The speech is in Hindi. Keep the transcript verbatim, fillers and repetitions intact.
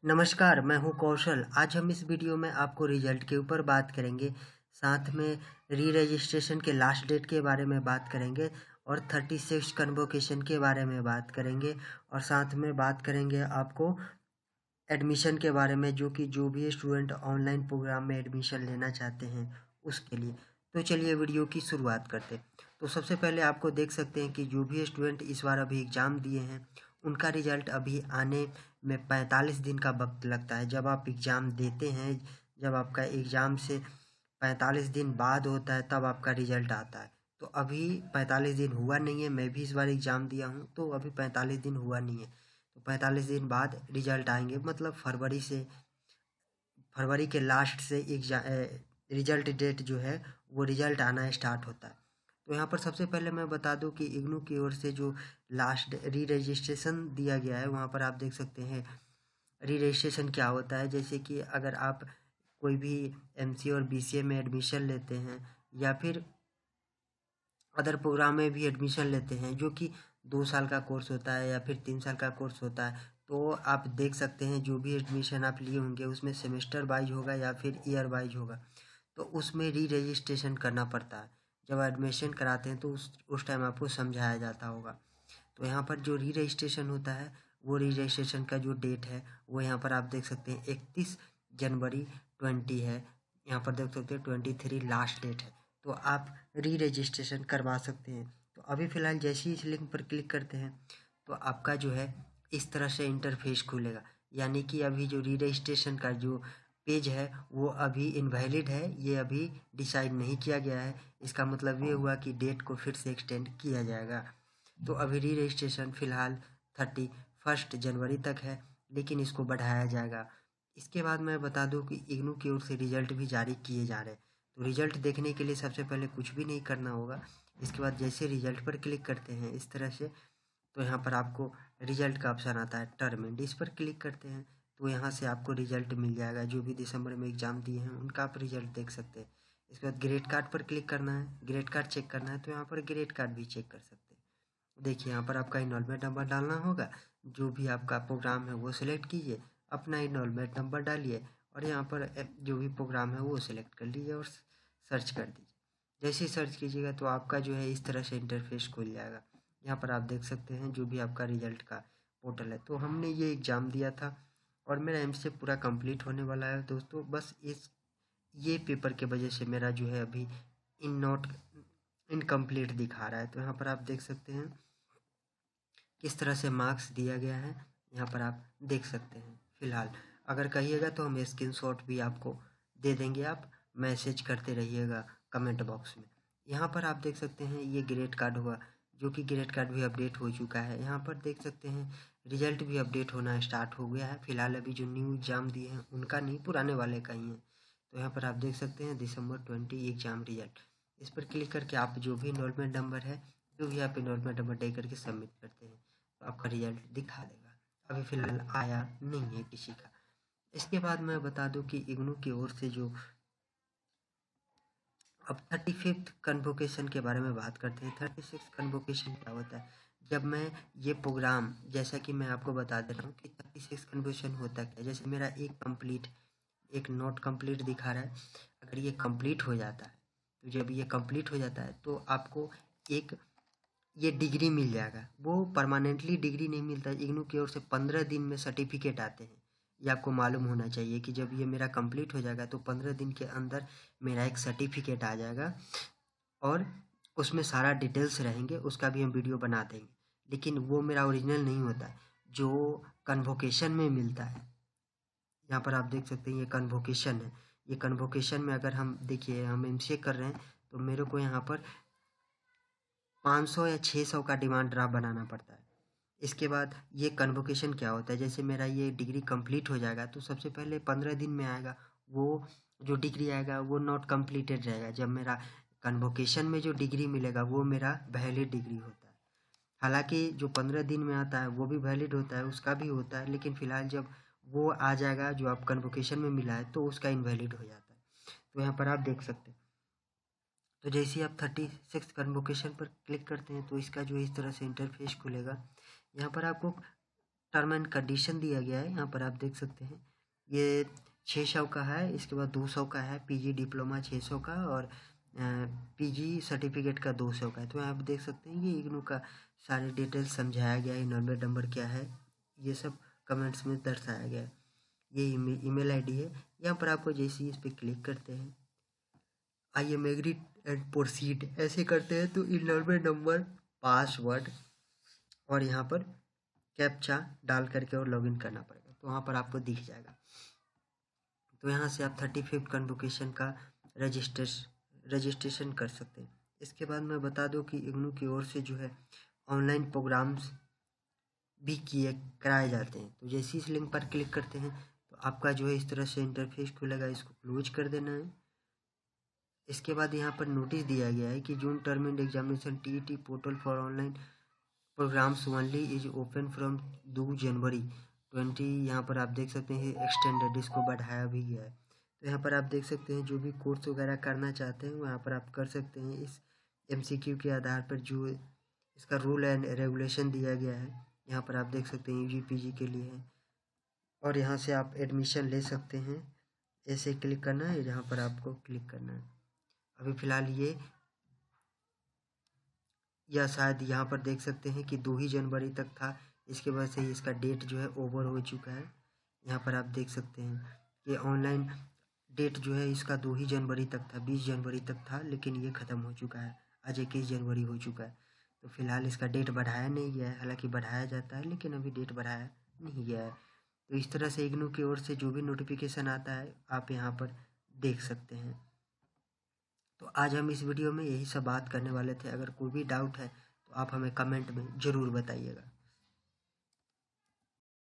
नमस्कार, मैं हूं कौशल। आज हम इस वीडियो में आपको रिजल्ट के ऊपर बात करेंगे, साथ में री रजिस्ट्रेशन के लास्ट डेट के बारे में बात करेंगे और थर्टी सिक्स कन्वोकेशन के बारे में बात करेंगे और साथ में बात करेंगे आपको एडमिशन के बारे में, जो कि जो भी स्टूडेंट ऑनलाइन प्रोग्राम में एडमिशन लेना चाहते हैं उसके लिए। तो चलिए वीडियो की शुरुआत करते हैं। तो सबसे पहले आपको देख सकते हैं कि जो भी स्टूडेंट इस बार अभी एग्ज़ाम दिए हैं उनका रिजल्ट अभी आने में पैंतालीस दिन का वक्त लगता है। जब आप एग्ज़ाम देते हैं, जब आपका एग्ज़ाम से पैंतालीस दिन बाद होता है तब आपका रिजल्ट आता है। तो अभी पैंतालीस दिन हुआ नहीं है। मैं भी इस बार एग्ज़ाम दिया हूँ तो अभी पैंतालीस दिन हुआ नहीं है। तो पैंतालीस दिन बाद रिजल्ट आएंगे, मतलब फरवरी से फरवरी के लास्ट से एग्जाम रिजल्ट डेट जो है वो रिजल्ट आना स्टार्ट होता है। तो यहाँ पर सबसे पहले मैं बता दूं कि इग्नू की ओर से जो लास्ट री रजिस्ट्रेशन दिया गया है वहाँ पर आप देख सकते हैं री रजिस्ट्रेशन क्या होता है। जैसे कि अगर आप कोई भी एमसीए और बीसीए में एडमिशन लेते हैं या फिर अदर प्रोग्राम में भी एडमिशन लेते हैं, जो कि दो साल का कोर्स होता है या फिर तीन साल का कोर्स होता है, तो आप देख सकते हैं जो भी एडमिशन आप लिए होंगे उसमें सेमेस्टर वाइज होगा या फिर ईयर वाइज होगा, तो उसमें री रजिस्ट्रेशन करना पड़ता है। जब एडमिशन कराते हैं तो उस उस टाइम आपको समझाया जाता होगा। तो यहाँ पर जो री रजिस्ट्रेशन होता है वो री रजिस्ट्रेशन का जो डेट है वो यहाँ पर आप देख सकते हैं इकतीस जनवरी ट्वेंटी है। यहाँ पर देख सकते हैं ट्वेंटी थ्री लास्ट डेट है। तो आप री रजिस्ट्रेशन करवा सकते हैं। तो अभी फ़िलहाल जैसे ही इस लिंक पर क्लिक करते हैं तो आपका जो है इस तरह से इंटरफेस खुलेगा, यानी कि अभी जो री रजिस्ट्रेशन का जो पेज है वो अभी इनवैलिड है, ये अभी डिसाइड नहीं किया गया है। इसका मतलब ये हुआ कि डेट को फिर से एक्सटेंड किया जाएगा। तो अभी री रजिस्ट्रेशन फ़िलहाल थर्टी फर्स्ट जनवरी तक है, लेकिन इसको बढ़ाया जाएगा। इसके बाद मैं बता दूं कि इग्नू की ओर से रिजल्ट भी जारी किए जा रहे हैं। तो रिजल्ट देखने के लिए सबसे पहले कुछ भी नहीं करना होगा। इसके बाद जैसे रिजल्ट पर क्लिक करते हैं इस तरह से, तो यहाँ पर आपको रिजल्ट का ऑप्शन आता है टर्म एंड, इस पर क्लिक करते हैं तो यहाँ से आपको रिजल्ट मिल जाएगा। जो भी दिसंबर में एग्ज़ाम दिए हैं उनका आप रिजल्ट देख सकते हैं। इसके बाद ग्रेड कार्ड पर क्लिक करना है, ग्रेड कार्ड चेक करना है तो यहाँ पर ग्रेड कार्ड भी चेक कर सकते हैं। देखिए यहाँ पर आपका इनरोलमेंट नंबर डालना होगा। जो भी आपका प्रोग्राम है वो सिलेक्ट कीजिए, अपना इनरोलमेंट नंबर डालिए और यहाँ पर जो भी प्रोग्राम है वो सिलेक्ट कर लीजिए और सर्च कर दीजिए। जैसे ही सर्च कीजिएगा तो आपका जो है इस तरह से इंटरफेस खुल जाएगा। यहाँ पर आप देख सकते हैं जो भी आपका रिजल्ट का पोर्टल है। तो हमने ये एग्ज़ाम दिया था और मेरा एमसीए पूरा कंप्लीट होने वाला है दोस्तों। बस इस ये पेपर के वजह से मेरा जो है अभी इन नॉट इनकम्प्लीट दिखा रहा है। तो यहाँ पर आप देख सकते हैं किस तरह से मार्क्स दिया गया है, यहाँ पर आप देख सकते हैं। फ़िलहाल अगर कहिएगा तो हम स्क्रीनशॉट भी आपको दे देंगे, आप मैसेज करते रहिएगा कमेंट बॉक्स में। यहाँ पर आप देख सकते हैं ये ग्रेड कार्ड हुआ, जो कि ग्रेड कार्ड भी अपडेट हो चुका है। यहाँ पर देख सकते हैं रिजल्ट भी अपडेट होना स्टार्ट हो गया है। फ़िलहाल अभी जो न्यू एग्ज़ाम दिए हैं उनका नहीं, पुराने वाले का ही है। तो यहाँ पर आप देख सकते हैं दिसंबर ट्वेंटी एग्ज़ाम रिजल्ट, इस पर क्लिक करके आप जो भी इनरोलमेंट नंबर है, जो भी आप इनरोलमेंट नंबर दे करके सबमिट करते हैं तो आपका रिजल्ट दिखा देगा। अभी फ़िलहाल आया नहीं है किसी का। इसके बाद मैं बता दूं कि इग्नू की ओर से जो अब थर्टी फिफ्थ कन्वोकेशन के बारे में बात करते हैं। थर्टी सिक्स कन्वोकेशन क्या होता है? जब मैं ये प्रोग्राम, जैसा कि मैं आपको बता दे रहा हूँ कि थर्टी सिक्स कन्वोकेशन होता क्या है। जैसे मेरा एक कंप्लीट, एक नॉट कंप्लीट दिखा रहा है, अगर ये कंप्लीट हो जाता है तो जब ये कंप्लीट हो जाता है तो आपको एक ये डिग्री मिल जाएगा। वो परमानेंटली डिग्री नहीं मिलता है, इग्नू की ओर से पंद्रह दिन में सर्टिफिकेट आते हैं। ये आपको मालूम होना चाहिए कि जब ये मेरा कंप्लीट हो जाएगा तो पंद्रह दिन के अंदर मेरा एक सर्टिफिकेट आ जाएगा और उसमें सारा डिटेल्स रहेंगे, उसका भी हम वीडियो बना देंगे। लेकिन वो मेरा ओरिजिनल नहीं होता है, जो कन्वोकेशन में मिलता है। यहाँ पर आप देख सकते हैं ये कन्वोकेशन है। ये कन्वोकेशन में अगर हम देखिए हम एमसीए कर रहे हैं तो मेरे को यहाँ पर पाँच सौ या छः सौ का डिमांड ड्राफ्ट बनाना पड़ता है। इसके बाद ये कन्वोकेशन क्या होता है, जैसे मेरा ये डिग्री कंप्लीट हो जाएगा तो सबसे पहले पंद्रह दिन में आएगा, वो जो डिग्री आएगा वो नॉट कंप्लीटेड रहेगा। जब मेरा कन्वोकेशन में जो डिग्री मिलेगा वो मेरा वैलिड डिग्री होता है। हालांकि जो पंद्रह दिन में आता है वो भी वैलिड होता है, उसका भी होता है, लेकिन फ़िलहाल जब वो आ जाएगा जो आप कन्वोकेशन में मिला है तो उसका इनवैलिड हो जाता है। तो यहाँ पर आप देख सकते हैं। तो जैसे ही आप थर्टी सिक्स कन्वोकेशन पर क्लिक करते हैं तो इसका जो इस तरह से इंटरफेस खुलेगा। यहाँ पर आपको टर्म एंड कंडीशन दिया गया है, यहाँ पर आप देख सकते हैं। ये छः सौ का है, इसके बाद दो सौ का है, पीजी डिप्लोमा छः सौ का और पीजी सर्टिफिकेट का दो सौ का है। तो यहाँ आप देख सकते हैं ये इग्नू का सारे डिटेल्स समझाया गया है। इनरोलमेंट नंबर क्या है ये सब कमेंट्स में दर्शाया गया है। ये ईमेल आईडी है। यहाँ पर आपको जैसे ही इस पर क्लिक करते हैं I am agree and proceed ऐसे करते हैं तो इनरोलमेंट नंबर, पासवर्ड और यहाँ पर कैप्चा डाल करके और लॉगिन करना पड़ेगा, तो वहाँ पर आपको दिख जाएगा। तो यहाँ से आप थर्टी फिफ्थ कन्वोकेशन का रजिस्ट्रेशन रजिस्ट्रेशन कर सकते हैं। इसके बाद मैं बता दूं कि इग्नू की ओर से जो है ऑनलाइन प्रोग्राम्स भी किए कराए जाते हैं। तो जैसे इस लिंक पर क्लिक करते हैं तो आपका जो है इस तरह से इंटरफेस खुलेगा, इसको क्लोज कर देना है। इसके बाद यहाँ पर नोटिस दिया गया है कि June term end examination T E T portal for online programmes only is open from दो जनवरी ट्वेंटी। यहाँ पर आप देख सकते हैं एक्सटेंडेड, इसको बढ़ाया भी गया है। तो यहाँ पर आप देख सकते हैं जो भी कोर्स वगैरह करना चाहते हैं वहाँ पर आप कर सकते हैं। इस एमसीक्यू के आधार पर जो इसका रूल एंड रेगुलेशन दिया गया है यहाँ पर आप देख सकते हैं यूजी पीजी के लिए है। और यहाँ से आप एडमिशन ले सकते हैं। ऐसे क्लिक करना है, यहाँ पर आपको क्लिक करना है। अभी फ़िलहाल ये या शायद यहाँ पर देख सकते हैं कि दो ही जनवरी तक था, इसके वजह से इसका डेट जो है ओवर हो चुका है। यहाँ पर आप देख सकते हैं कि ऑनलाइन डेट जो है इसका दो ही जनवरी तक था, बीस जनवरी तक था, लेकिन ये ख़त्म हो चुका है, आज इक्कीस जनवरी हो चुका है। तो फिलहाल इसका डेट बढ़ाया नहीं गया है, हालांकि बढ़ाया जाता है लेकिन अभी डेट बढ़ाया नहीं गया है। तो इस तरह से इग्नू की ओर से जो भी नोटिफिकेशन आता है आप यहाँ पर देख सकते हैं। तो आज हम इस वीडियो में यही सब बात करने वाले थे। अगर कोई भी डाउट है तो आप हमें कमेंट में ज़रूर बताइएगा।